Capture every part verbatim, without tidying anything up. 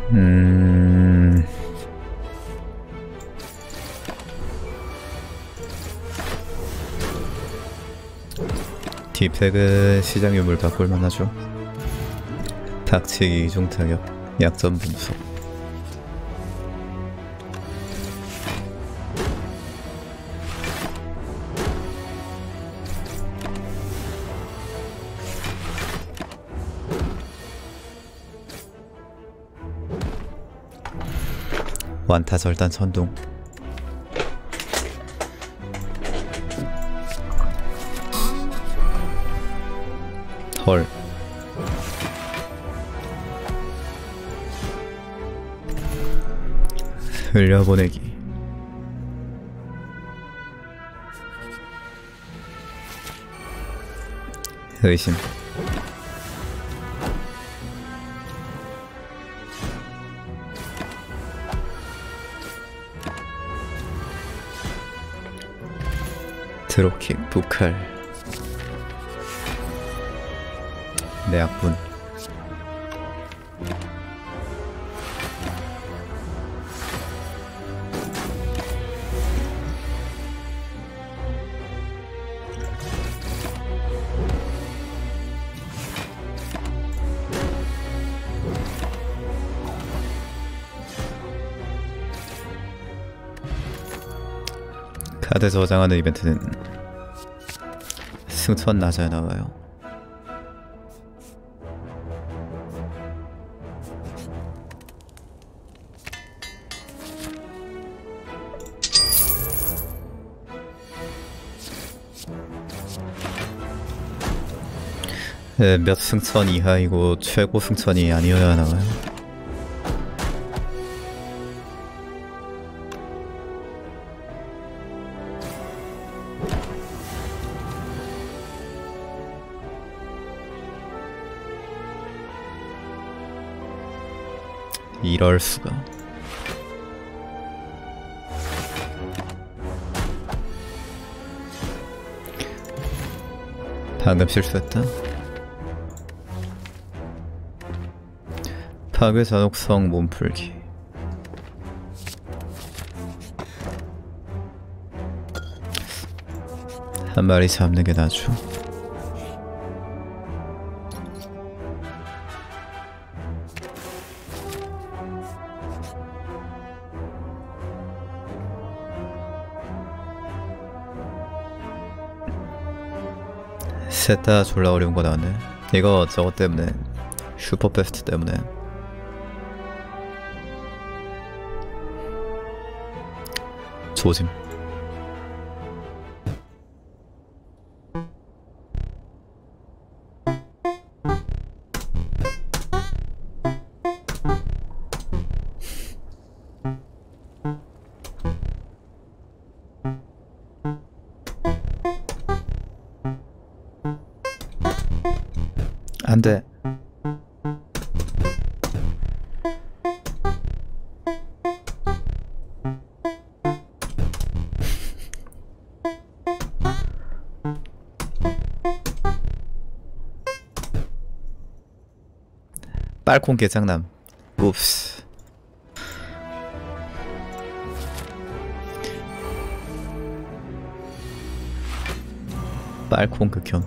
음... 딥팩은 시장 유물 바꿀만 하죠. 닥치기 이중 타격, 약점 분석. 완타 절단 천둥. 헐. 흘려보내기. 의심. 드롭킥, 북칼. 내약분. 카드 저장하는 이벤트는 승천 낮아야 나와요. 네, 몇 승천 이하이고 최고 승천이 아니어야 나와요. 이럴 수가. 방금 실수했다. 파괴 잔혹성 몸풀기. 한 마리 잡는 게 나죠. 셋 다 졸라 어려운 거 나왔네. 이거 저거 때문에, 슈퍼패스트 때문에. 조짐. 안돼. 빨콩 개장남. 옵스. 빨콩 극혐.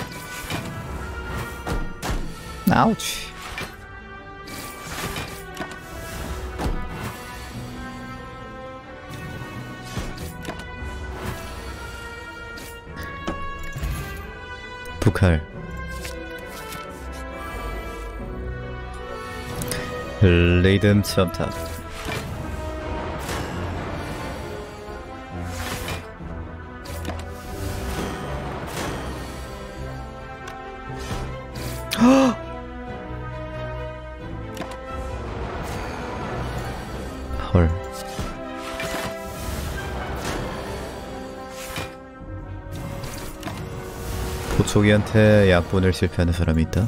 아우치. 북할. 리듬 첨탑. 헐. 보초기한테 약분을 실패하는 사람이 있다?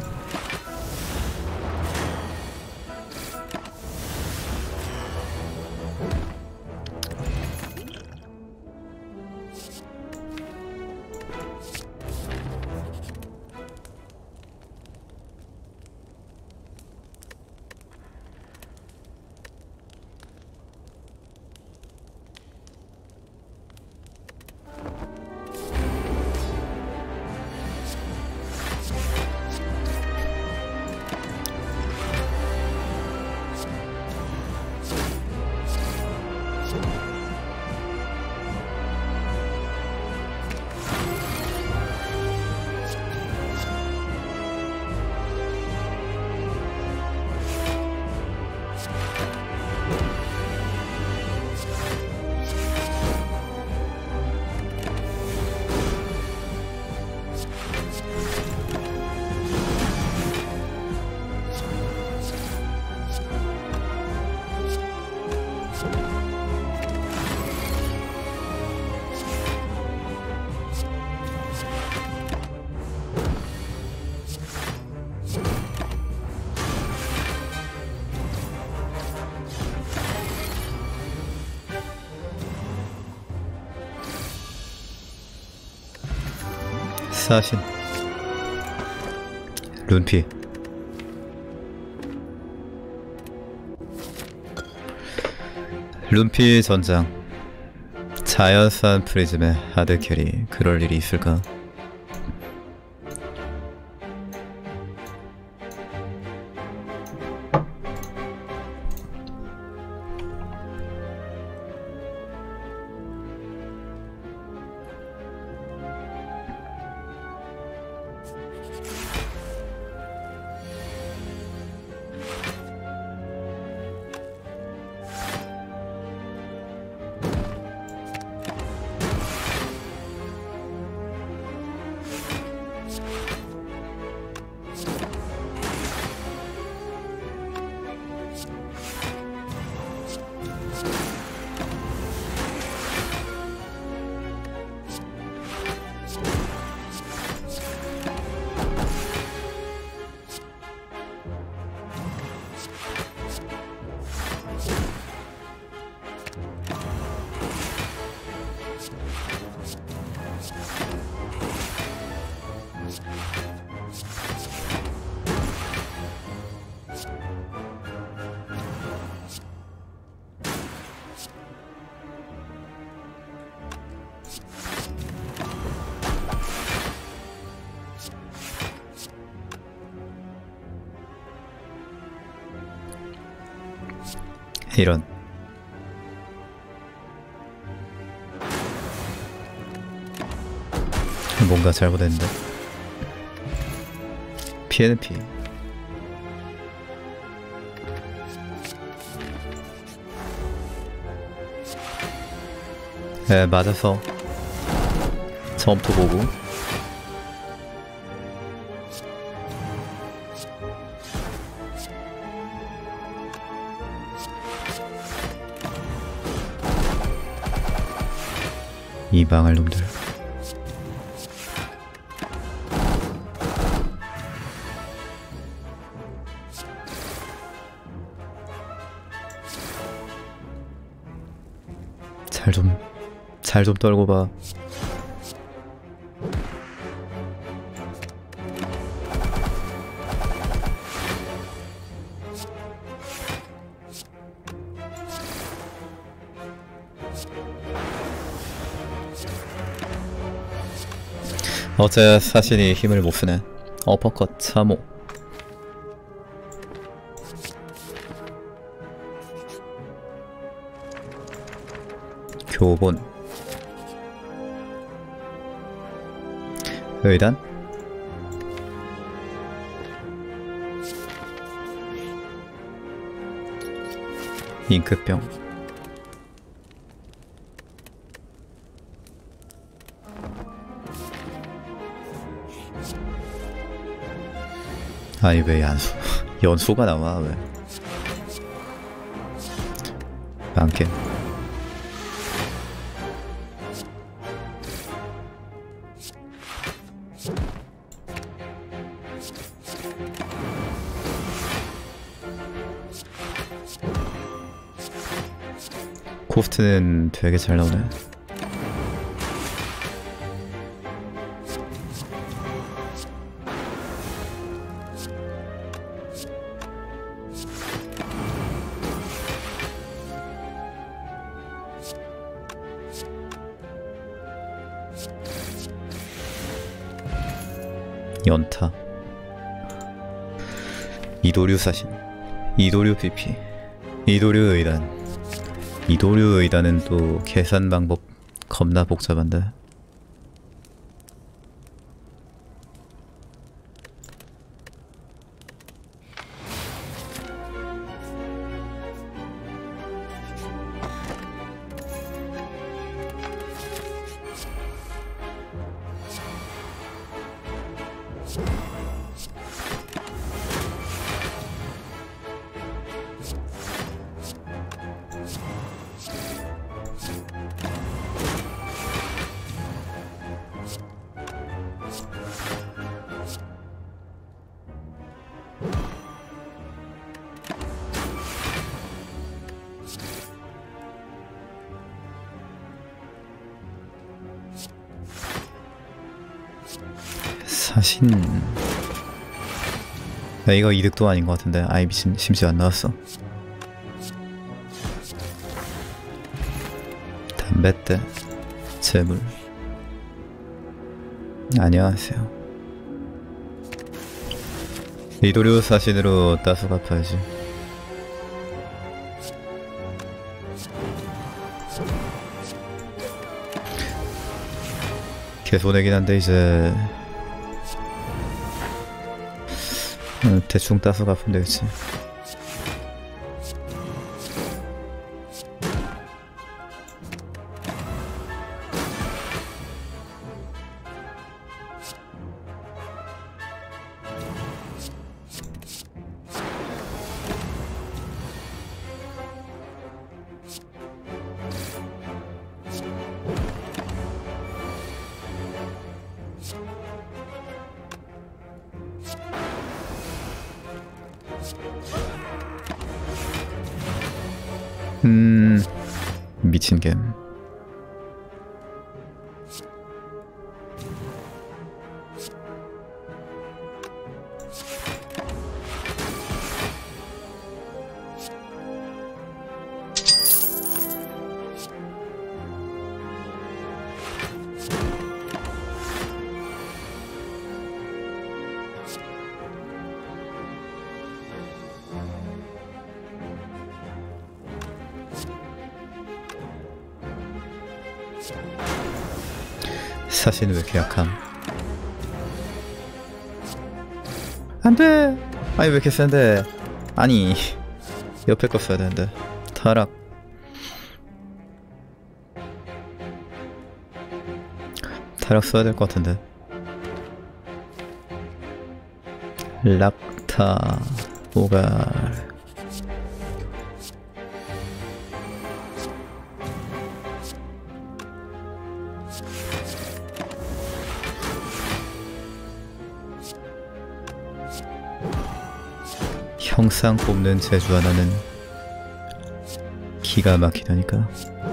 사신 룬피 룬피 전장 자연산 프리즘의 하드캐리 그럴 일이 있을까? 이런 뭔가 잘못했는데. 피해는 피. 에 맞아서 처음부터 보고 이 망할 놈들. 잘 좀, 잘 좀 떨고 봐. 어제 사신이 힘을 못 쓰네. 어퍼컷 참호. 교본. 의단. 잉크병. 아니 왜 연수 연수가 나와 왜? 많게. 코스트는 되게 잘 나오네. 연타. 이도류 사신. 이도류 피피. 이도류 의단. 이도류 의단은 또 계산 방법 겁나 복잡한데. 사신. 야, 이거 이득도 아닌 것 같은데. 아이 미친, 심지어 안 나왔어. 담뱃대 재물. 안녕하세요. 이도류 사신으로 따수 갚아야지. 개손해긴 한데 이제 음, 대충 따서 갚으면 되겠지. 음... 미친 겜. 사실 왜 이렇게 약함? 안돼! 아니 왜 이렇게 센데? 아니 옆에 거 써야 되는데. 타락. 타락 써야 될 것 같은데. 락타 오갈. 형상 뽑는 재주 하나는 기가 막히다니까.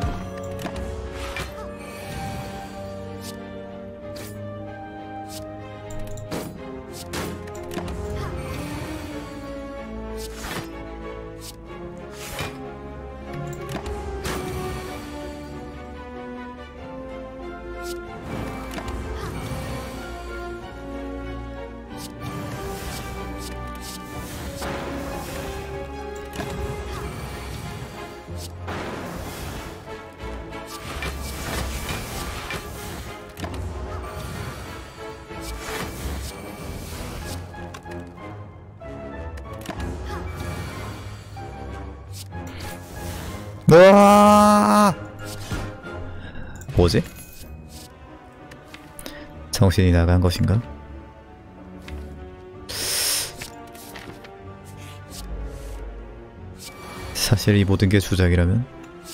으아! 뭐지? 정신이 나간 것인가? 사실 이 모든 게 주작이라면?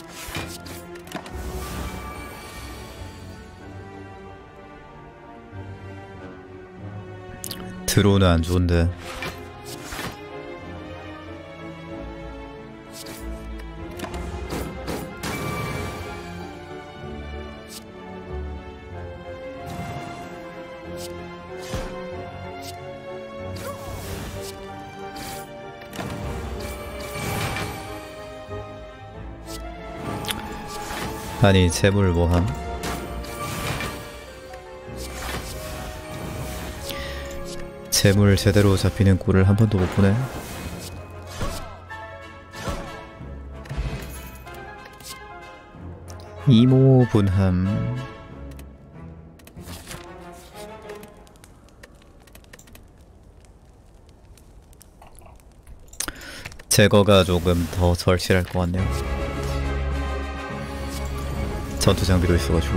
드로우는 안 좋은데. 아니 재물 뭐함? 재물 제대로 잡히는 꼴을 한 번도 못 보네. 이모 분함. 제거가 조금 더 절실할 것 같네요. 전투 장비도 있어가지고.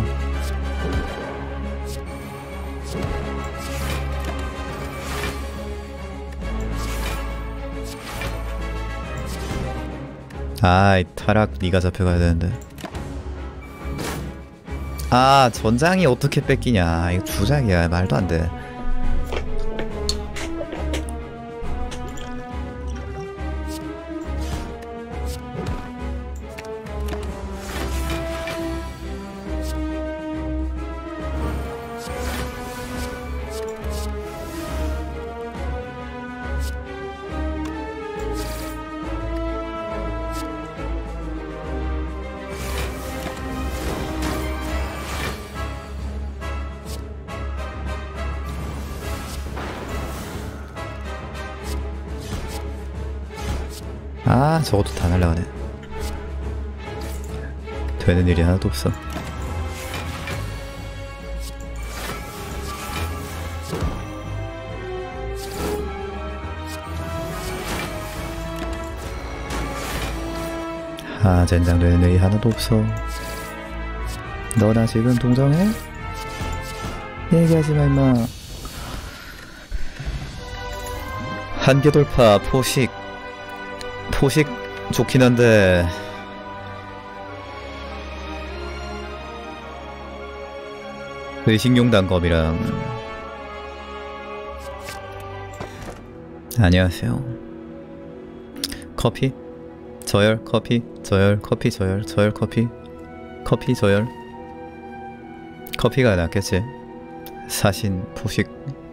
아이 타락 니가 잡혀가야 되는데. 아 전장이 어떻게 뺏기냐. 이거 주작이야. 말도 안 돼. 아, 저것도 다 날라가네. 되는 일이 하나도 없어. 아, 젠장 되는 일이 하나도 없어. 너나 지금 동정해? 얘기하지마 임마. 한계 돌파 포식. 포식 좋긴 한데 의식용 단검이랑. 안녕하세요. 커피? 저열 커피? 저열 커피 저열 저열 커피? 커피 저열? 커피가 낫겠지. 사신 포식.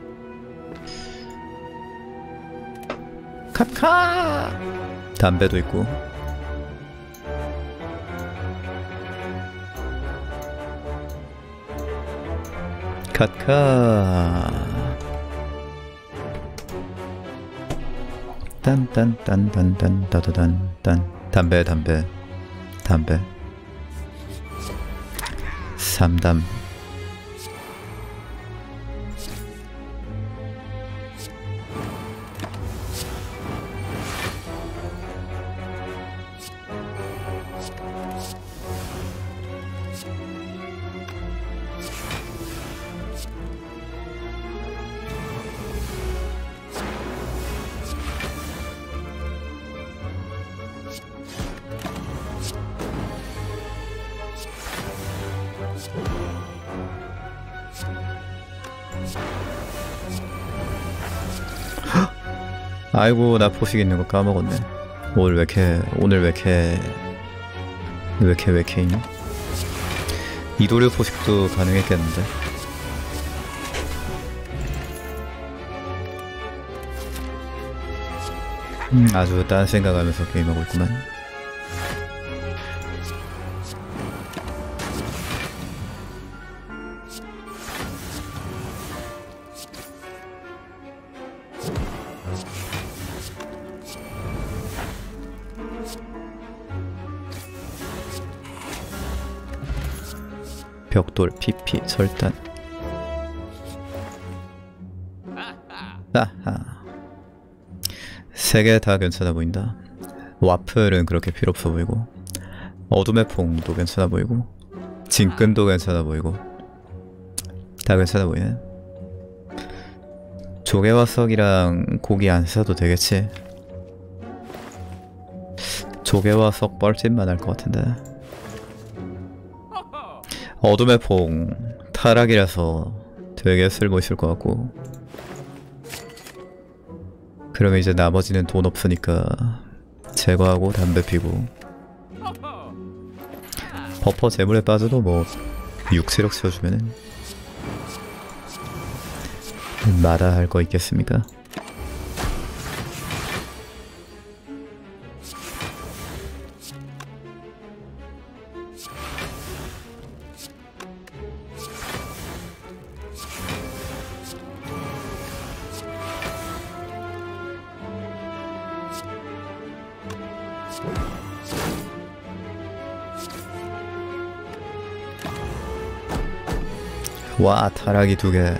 카카. 담배도 있고. 카카. 딴딴딴딴딴 따다단딴. 담배 담배 담배. 삼담. 아이고, 나 포식 있는 거 까먹었네. 오늘 왜 이렇게 오늘 왜 이렇게 왜 이렇게 왜 이렇게 있냐? 이도류 포식도 가능했겠는데. 음, 아주 딴 생각하면서 게임하고 있구만. 벽돌, 피피, 절단. 아하. 세 개 다 괜찮아 보인다. 와플은 그렇게 필요 없어 보이고, 어둠의 퐁도 괜찮아 보이고, 진끈도 괜찮아 보이고, 다 괜찮아 보이네. 조개화석이랑 고기 안 사도 되겠지. 조개화석 뻘짓만 할 것 같은데. 어둠의 퐁 타락이라서 되게 쓸모 있을 것 같고. 그러면 이제 나머지는 돈 없으니까 제거하고 담배 피고. 버퍼 재물에 빠져도 뭐 육세력 채워주면은 마다할 거 있겠습니까? 와, 타락이 두 개.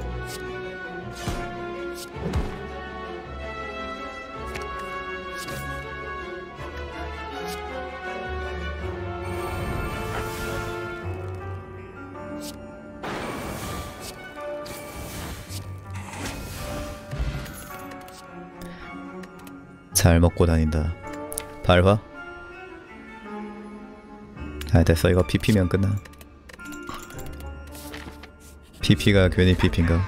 잘 먹고 다닌다. 발화? 아, 됐어. 이거 피피면 끝나. 피피가 괜히 피피인가?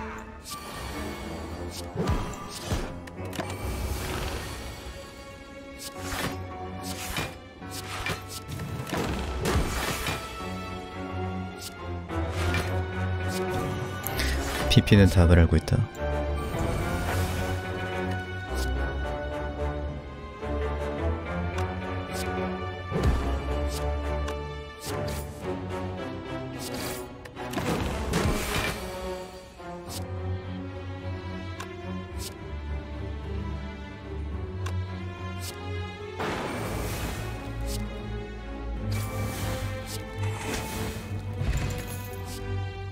피피는 답을 알고 있다.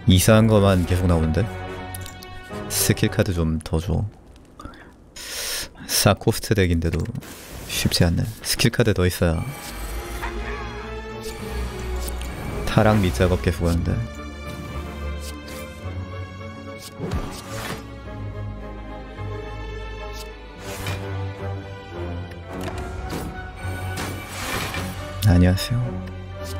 이상한 거만 계속 나오는데? 스킬 카드 좀 더 줘. 사 코스트 덱인데도 쉽지 않네. 스킬 카드 더 있어야 타락 밑작업 계속 하는데. 안녕하세요.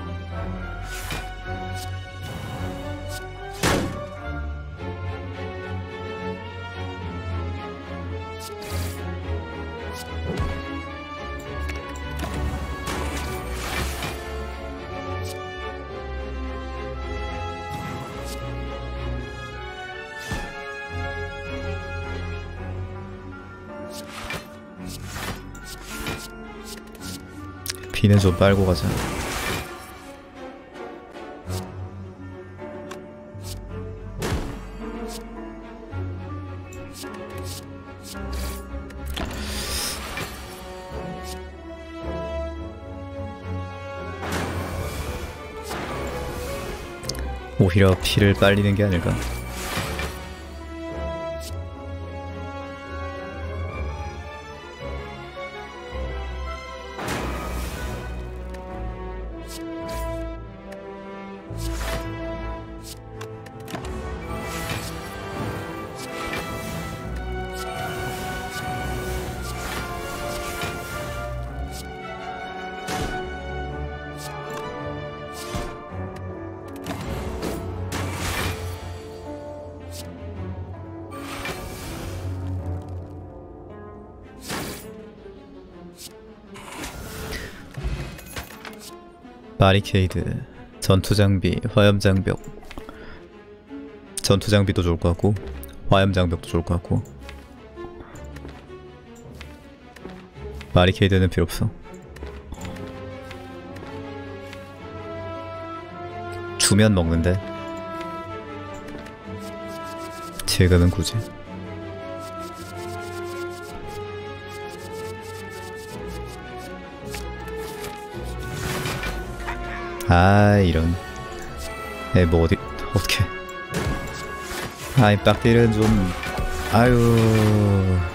비는 좀 빨고 가자. 오히려 피를 빨리는 게 아닐까? 바리케이드, 전투장비, 화염장벽. 전투장비도 좋을 것 같고 화염장벽도 좋을 것 같고. 바리케이드는 필요 없어. 주면 먹는데 지금은 굳이. 아 이런. 에 뭐 어디 어떻게? 아이 빡딜은 좀 아유.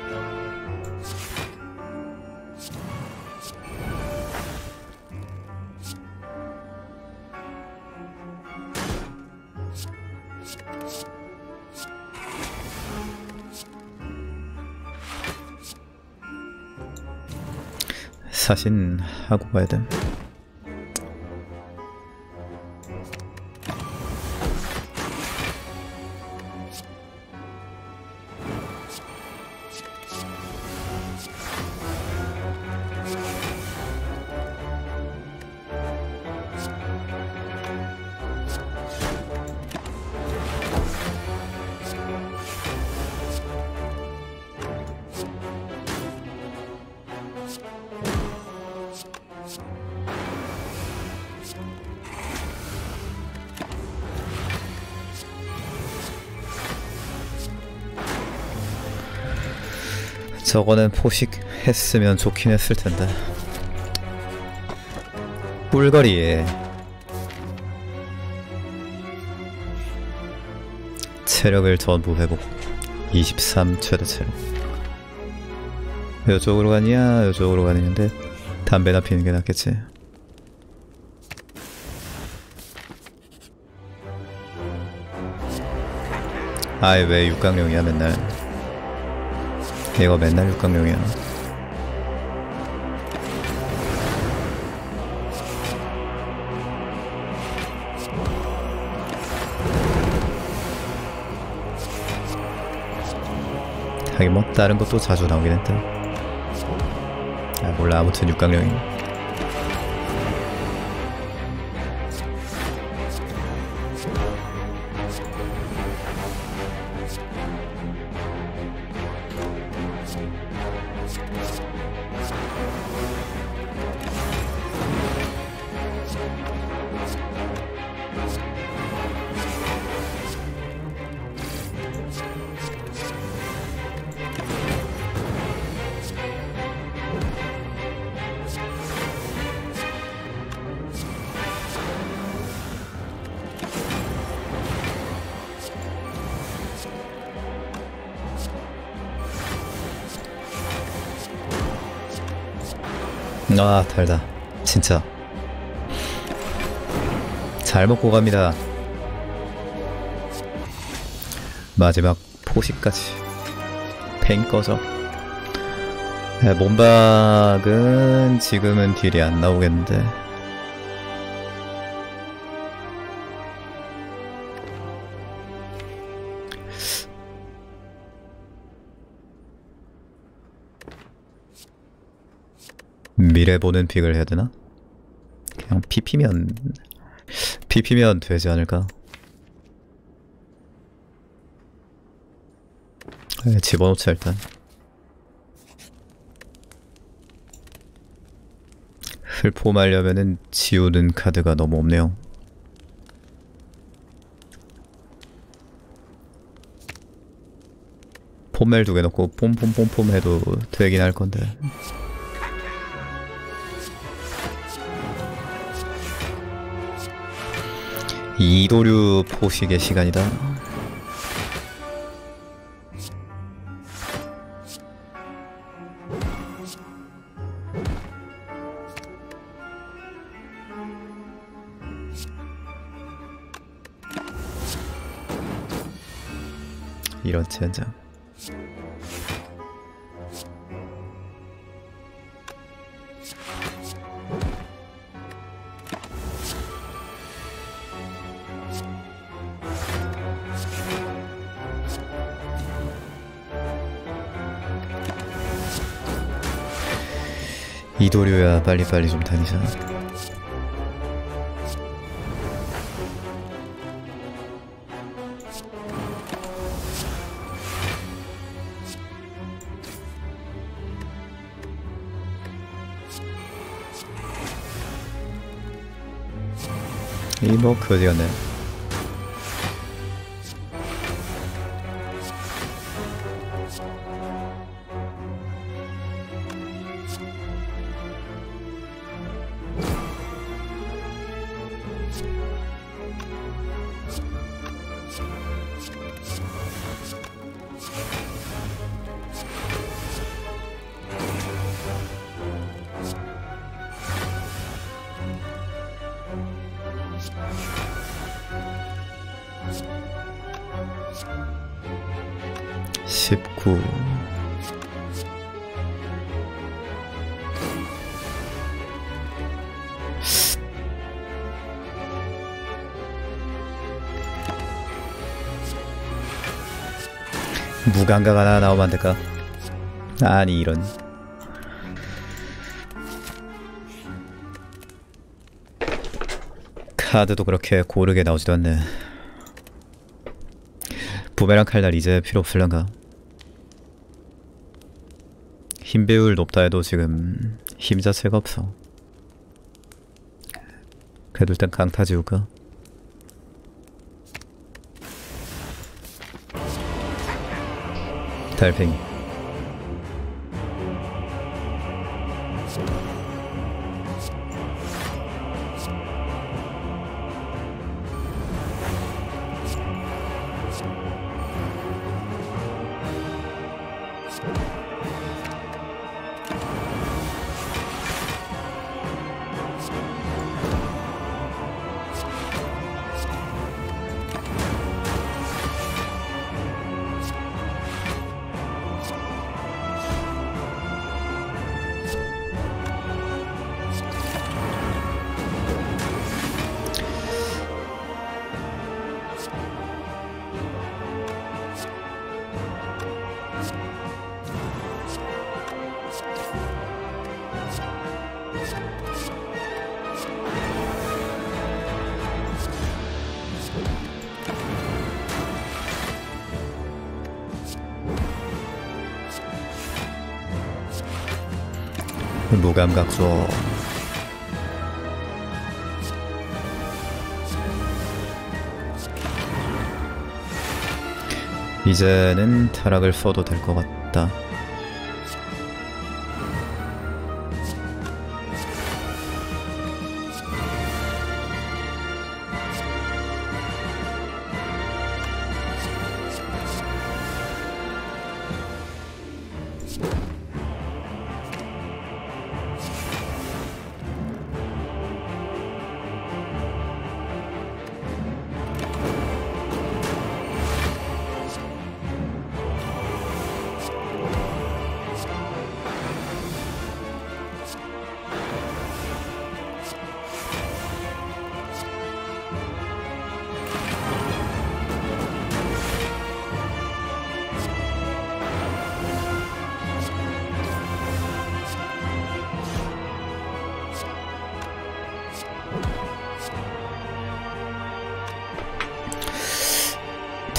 사신 하고 가야 돼. 저거는 포식했으면 좋긴 했을 텐데. 꿀거리에 체력을 전부 회복. 이십삼 최대 체력. 요쪽으로 가냐 요쪽으로 가는데 담배나 피는 게 낫겠지. 아이 왜 육강령이야 맨날. 얘가 맨날 육강령이야. 하긴 뭐 다른 것도 자주 나오긴 했다. 아 몰라 아무튼 육강령이. 아 달다 진짜. 잘 먹고 갑니다. 마지막 포식까지. 팽 꺼져. 네, 몸박은 지금은 딜이 안 나오겠는데. 미래 보는 픽을 해야 되나? 그냥 피피면 피피면 되지 않을까? 네, 집어넣자 일단. 흡폼하려면은 지우는 카드가 너무 없네요. 폼멜 두 개 넣고 폼폼폼폼 해도 되긴 할 건데. 이도류 포식의 시간이다. 이런 젠장. 이도류야 빨리빨리 좀 다니자. 이뭐 그지 같네. 십구. 무감각 하나 나오면 안 될까? 아니 이런. 카드도 그렇게 고르게 나오지도 않네. 부메랑 칼날 이제 필요 없을란가? 힘 배율 높다 해도 지금 힘 자체가 없어. 그래도 일단 강타 지울까? 달팽이. 무감각수. 이제는 타락을 써도 될 것 같다.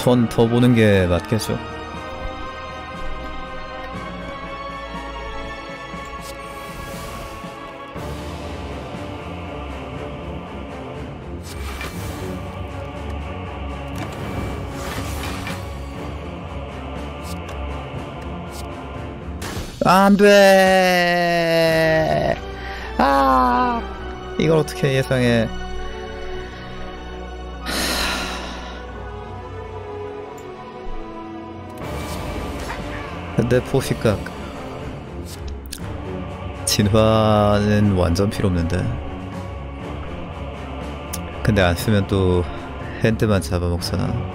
턴 더 보는 게 맞겠죠? 안 돼! 아! 이걸 어떻게 예상해. 근데 포식각 진화는 완전 필요 없는데. 근데 안 쓰면 또 핸드만 잡아먹잖아.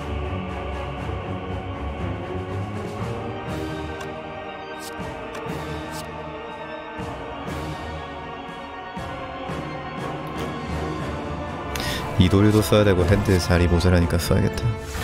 이도류도 써야 되고 핸드 자리 모자라니까 써야겠다.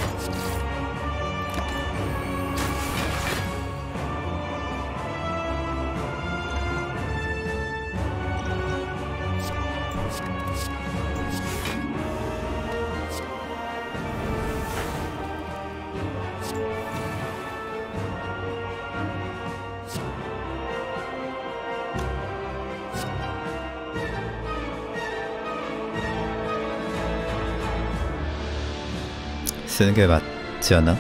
쓰는 게 맞지 않아?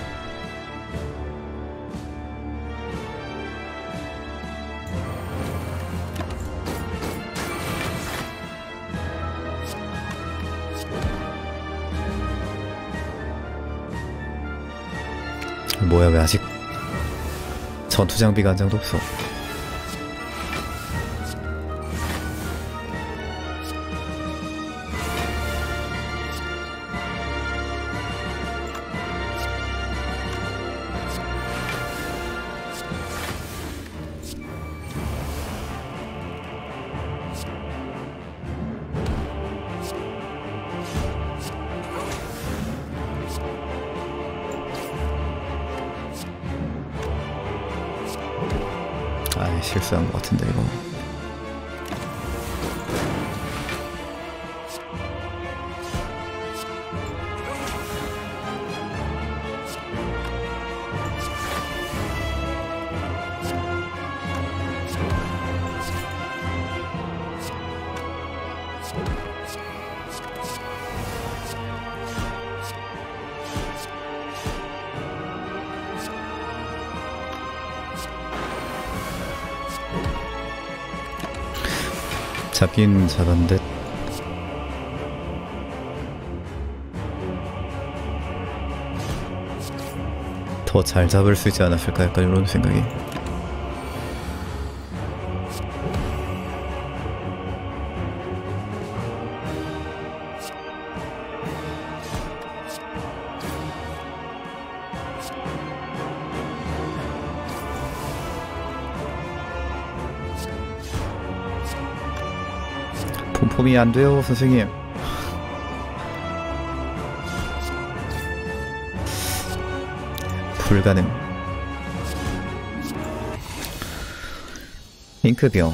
뭐야, 왜 아직 전투 장비가 한 장도 없어. 아이, 실수한 것 같은데 이거. 잡긴 잡았는데 더 잘 잡을 수 있지 않았을까, 약간 이런 생각이. 폼폼이 안 돼요, 선생님. 불가능. 잉크병.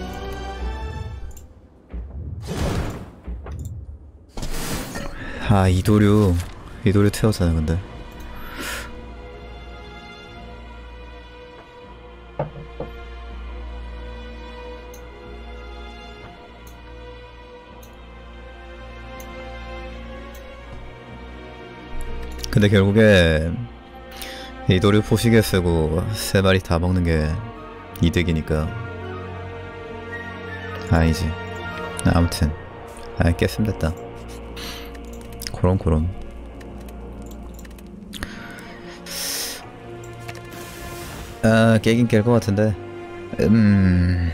아, 이도류. 이도류 태웠잖아, 근데. 근데 결국에 이도류 포식에 쓰고 세 마리 다 먹는 게 이득이니까. 아니지. 아무튼 아, 깼으면 됐다. 그럼 그럼. 아, 깨긴 깰 것 같은데. 음...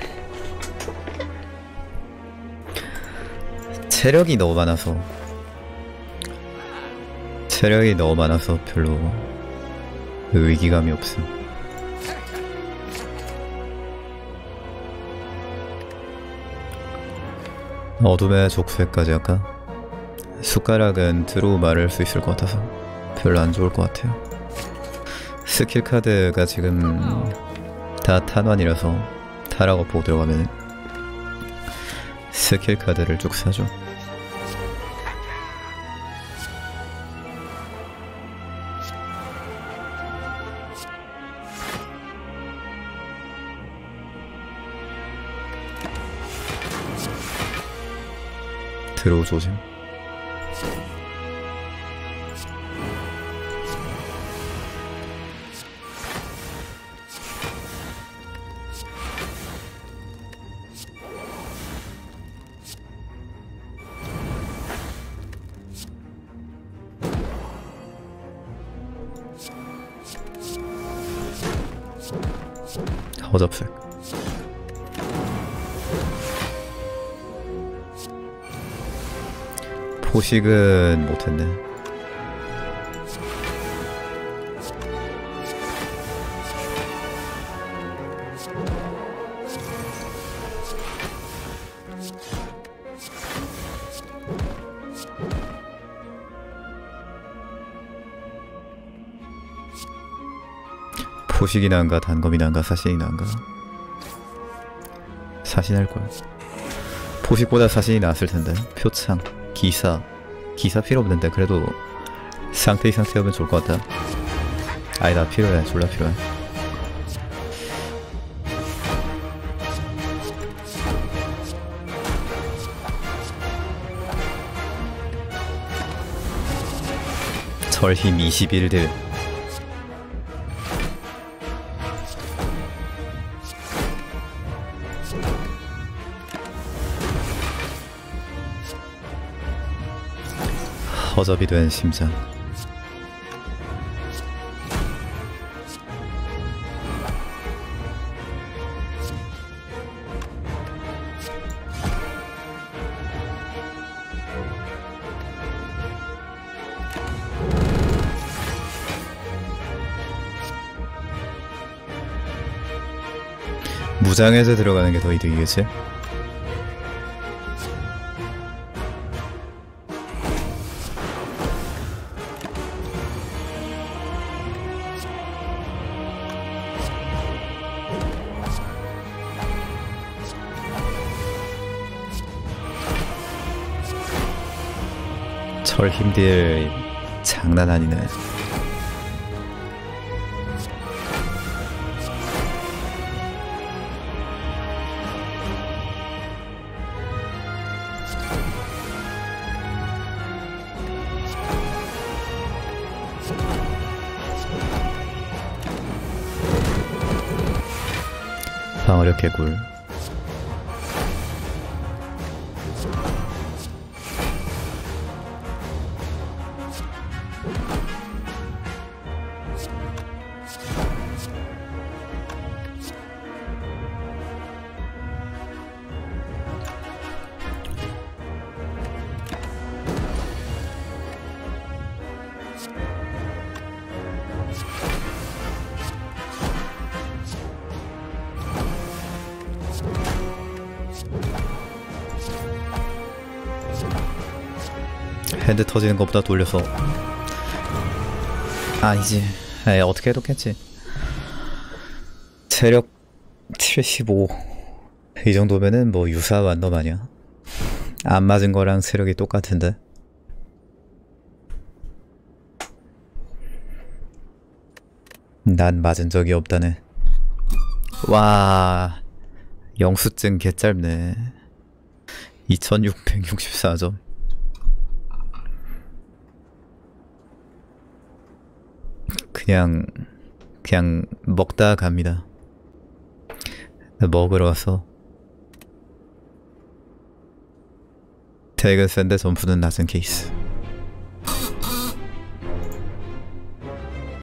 체력이 너무 많아서 체력이 너무 많아서 별로 의기감이 없음. 어둠의 족쇄까지 할까? 숟가락은 드로우 말을 수 있을 것 같아서 별로 안 좋을 것 같아요. 스킬 카드가 지금 다 탄환이라서 타라고 보고 들어가면 스킬 카드를 쭉 사죠. 드로우 조짐. 허접색. 포식은 못했네. 포식이 나은가 단검이 나은가 사신이 나은가. 사신할 거야. 포식보다 사신이 나았을 텐데. 표창, 기사, 기사 필요 없는데 그래도 상태 이상 태우면 좋을 것 같다. 아니 나 필요해, 졸라 필요해. 절힘 이십일 딜. 허접이 된 심장. 무장해제 들어가는 게 더 이득이겠지? 절 힘들 장난 아니네. 방어력 개꿀. 핸드 터지는 것보다 돌려서. 아니지. 에이, 어떻게 해뒀겠지. 체력 칠십오. 이 정도면은 뭐 유사 완덤 아니야. 안 맞은 거랑 체력이 똑같은데. 난 맞은 적이 없다네. 와, 영수증 개짧네. 이천육백육십사 점. 그냥 그냥 먹다 갑니다. 먹으러 와서 덱은 센데 점수는 낮은 케이스.